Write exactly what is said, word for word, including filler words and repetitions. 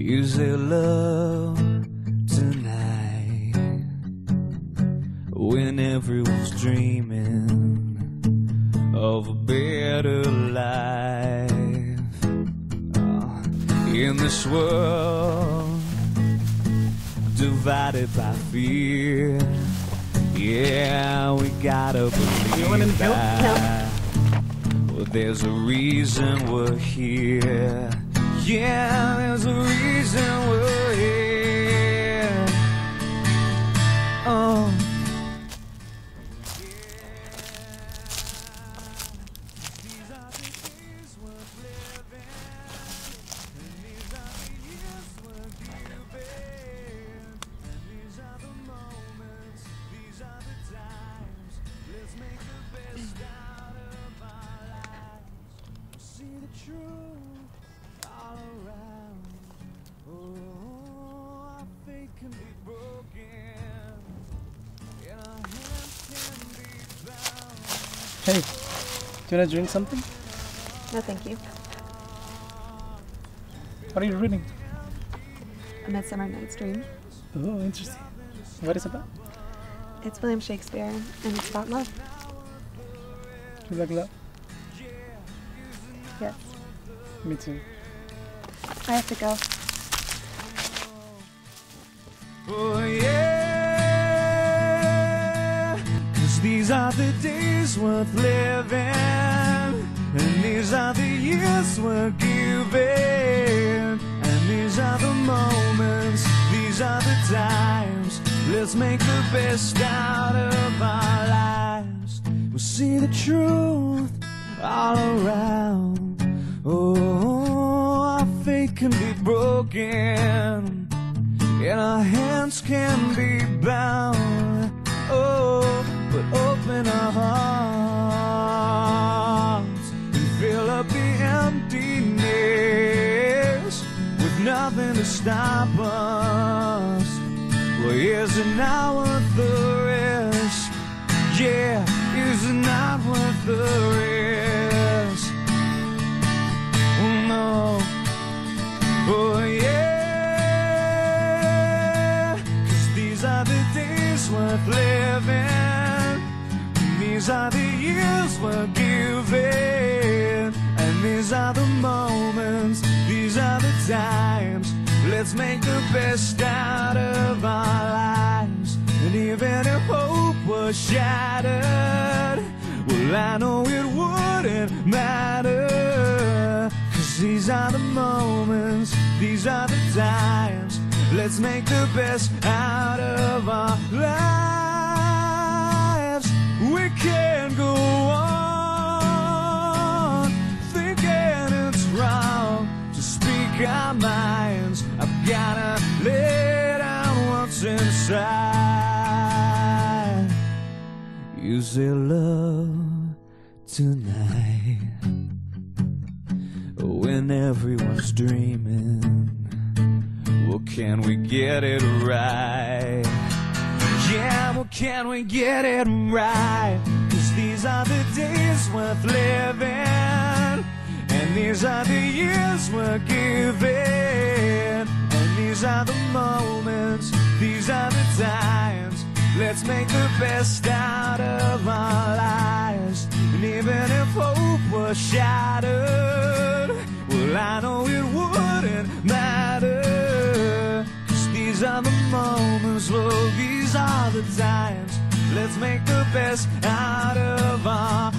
Is there love tonight when everyone's dreaming of a better life? Oh, in this world divided by fear, yeah, we gotta believe that. Well, there's a reason we're here. Yeah, there's a reason we're here. Oh. These are the days worth living, and these are the years worth giving, and these are the moments, these are the times. Let's make the best out of our lives. See the truth all around. Oh, our faith can be broken, and our hands can be bound. Hey, do you want to drink something? No, thank you. What are you reading? A Midsummer Night's Dream. Oh, interesting. What is it about? It's William Shakespeare, and it's about love. Do you like love? Yes. Me too. I have to go. Oh yeah, 'cause these are the days worth living, and these are the years worth giving, and these are the moments, these are the times. Let's make the best out of our lives. We'll see the truth all around. Oh, our faith can be broken, and our hands can be bound. Oh, but open our hearts and fill up the emptiness with nothing to stop us. Well, is it not worth the risk? Yeah, is it not worth the risk? Oh no, oh yeah, 'cause these are the days worth living, and these are the years worth giving, and these are the moments, these are the times. Let's make the best out of our lives. And even if hope was shattered, well, I know it wouldn't matter. 'Cause these are the moments, these are the times. Let's make the best out of our lives. We can't go on thinking it's wrong to speak our minds. I've gotta lay down what's inside. Is there love tonight when everyone's dreaming? Well, can we get it right? Yeah, well, can we get it right? 'Cause these are the days worth living, and these are the years we're giving, and these are the moments, these are the times. Let's make the best out of our lives. And even if hope was shattered, well, I know it wouldn't matter. 'Cause these are the moments, well, these are the times. Let's make the best out of our